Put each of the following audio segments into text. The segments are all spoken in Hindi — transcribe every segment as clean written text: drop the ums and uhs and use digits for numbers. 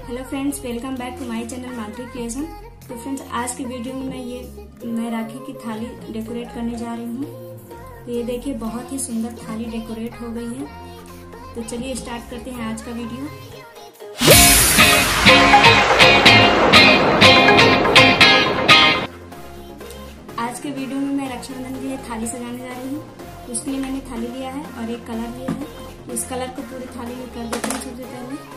Hello friends, welcome back to my channel Madhuri Creation. तो फ्रेंड्स, आज के वीडियो में मैं राखी की थाली डेकोरेट करने जा रही हूँ। तो ये देखिए, बहुत ही सुंदर थाली डेकोरेट हो गई है। तो चलिए स्टार्ट करते हैं आज का वीडियो। आज के वीडियो में मैं रक्षाबंधन की थाली सजाने जा रही हूँ। तो उसके लिए मैंने थाली लिया है और एक कलर लिया है। इस कलर को पूरी थाली में कर देते हैं सबसे पहले।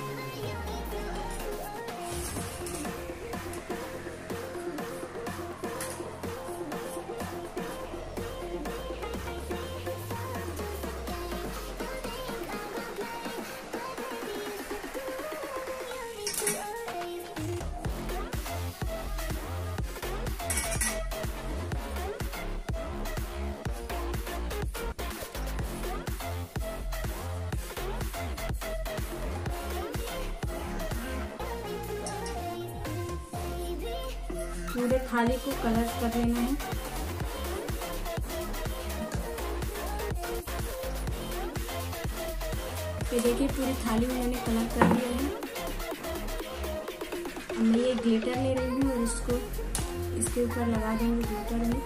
पूरे थाली को कलर कर लेना है। ये देखिए, पूरी थाली में मैंने कलर कर दिया है। अब मैं ये ग्लिटर ले रही हूँ और इसको इसके ऊपर लगा देंगे ग्लिटर में।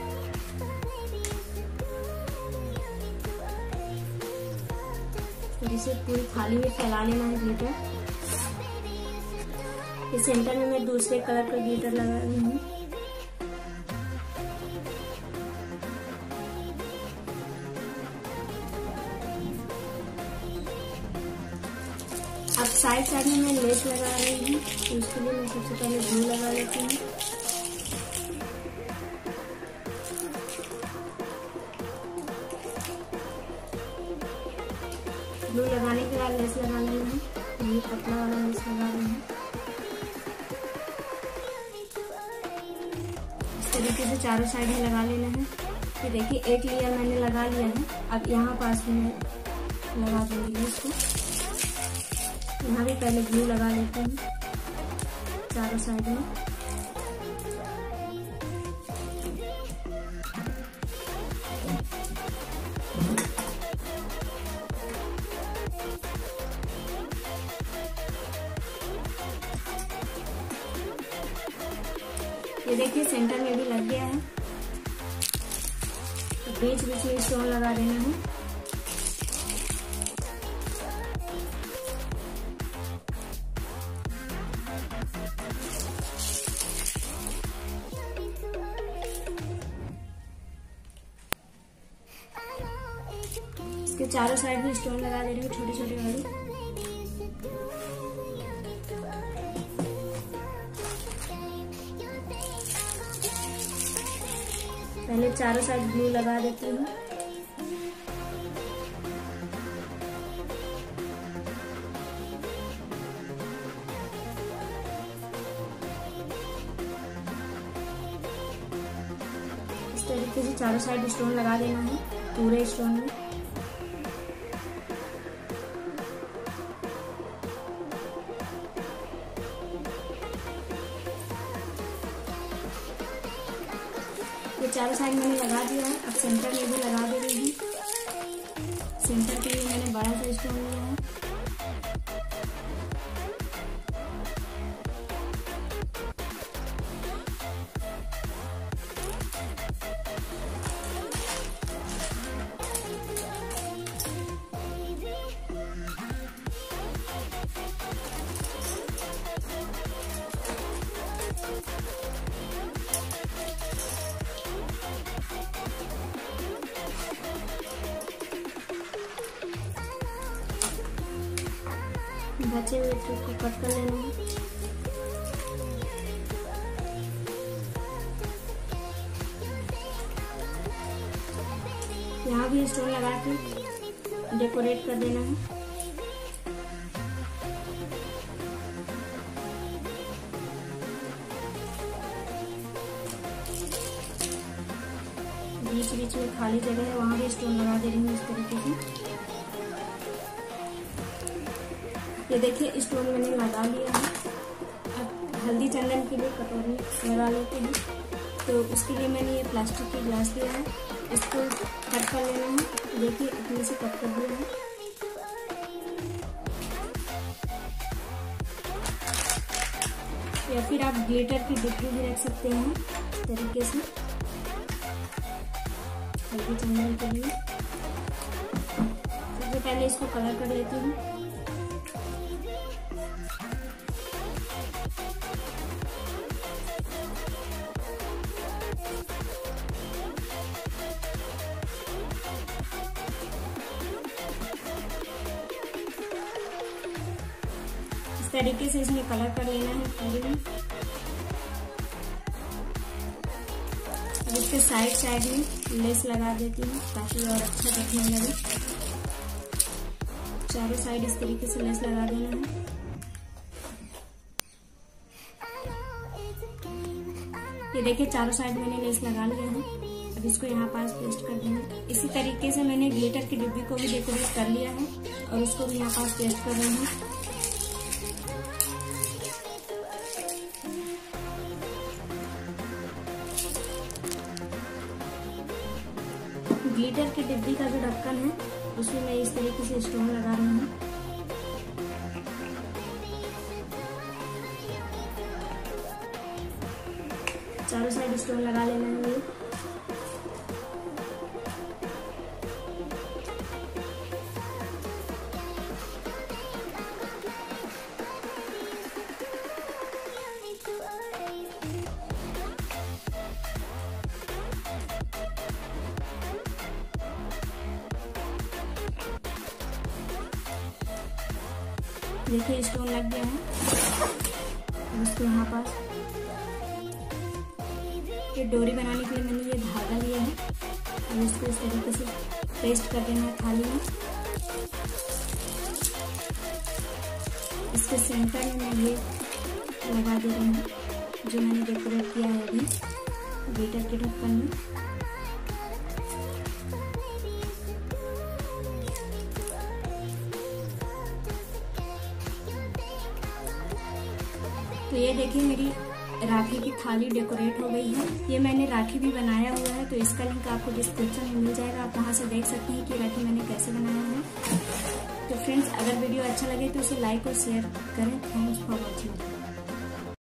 तो इसे पूरी थाली में फैला लेना है ग्लिटर। इस सेंटर में मैं दूसरे कलर का ग्लिटर लगा रही हूँ। अब साइड में मैं लेस लगा रही हूँ। तो उसके लिए मैं सबसे पहले ग्लू लगा लेती हूँ। ग्लू लगाने के बाद लेस लगा रही हूँ। ये पतला वाला लेस लगा रही हूँ। इस तरीके से चारों साइड में लगा लेना है। फिर देखिए, एक लेयर मैंने लगा लिया है। अब यहाँ पास में लगा दूंगी इसको। यहाँ भी पहले ग्लू लगा लेते हैं चारों साइड में। ये देखिए, सेंटर में भी लग गया है। तो बीच बीच में स्टोन लगा देना है। इसके चारों साइड में स्टोन लगा दे रही हूँ, छोटे छोटे वाले। पहले चारों साइड ग्लू लगा देती हूँ। इस तरीके से चारों साइड स्टोन लगा देना है, पूरे स्टोन में। ये चारों साइड मैंने लगा दिया है। अब सेंटर में भी लगा दे रही हूँ। सेंटर के लिए मैंने बड़ा सा स्टोन लिया है। बचे हुए ट्रिप को कट कर लेना है। यहाँ भी स्टोन लगा के डेकोरेट कर देना है। बीच बीच में खाली जगह है, वहां भी स्टोन लगा दे रही हूँ इस तरीके से। ये देखिए, स्टोन मैंने लगा लिया है। अब हल्दी चंदन के लिए कटोरी लगा लेते हैं। तो उसके लिए मैंने ये प्लास्टिक की ग्लास लिया है। इसको कट कर लेना है। देखिए, अपने से कट कर दिया है। या फिर आप ग्लिटर की डिब्बी भी रख सकते हैं इस तरीके से हल्दी चंदन के लिए। सबसे पहले इसको कलर कर लेती हूँ। इस तरीके से इसमें कलर कर लेना है पूरे में। अब इसके साइड में लेस लगा देती हूँ ताकि और अच्छा दिखने लगे। चारों साइड इस तरीके से लेस लगा देना है। ये देखिए चारों साइड मैंने लेस लगा लिया है। अब इसको यहाँ पास पेस्ट कर देंगे। इसी तरीके से मैंने ग्लिटर की डिब्बी को भी डेकोरेट कर लिया है और उसको भी यहाँ पास पेस्ट कर रही हूँ। ग्लिटर की डिब्बी का जो ढक्कन है उसमें मैं इस तरीके से स्टोन लगा रही हूँ। चारों साइड स्टोन लगा लेना है। देखिए स्टोन लग गया है। इसको यहाँ पास ये डोरी बनाने के लिए मैंने ये धागा लिया है और इसको इस तरीके से पेस्ट कर देना है थाली में। इसके सेंटर में मैं ये लगा दे रही हूँ जो मैंने डेकोरेट किया है अभी ग्लिटर के ढक्कन में। तो ये देखिए मेरी राखी की थाली डेकोरेट हो गई है। ये मैंने राखी भी बनाया हुआ है तो इसका लिंक आपको डिस्क्रिप्शन में मिल जाएगा। आप वहां से देख सकते हैं कि राखी मैंने कैसे बनाया है। तो फ्रेंड्स अगर वीडियो अच्छा लगे तो उसे लाइक और शेयर करें। Thanks for watching.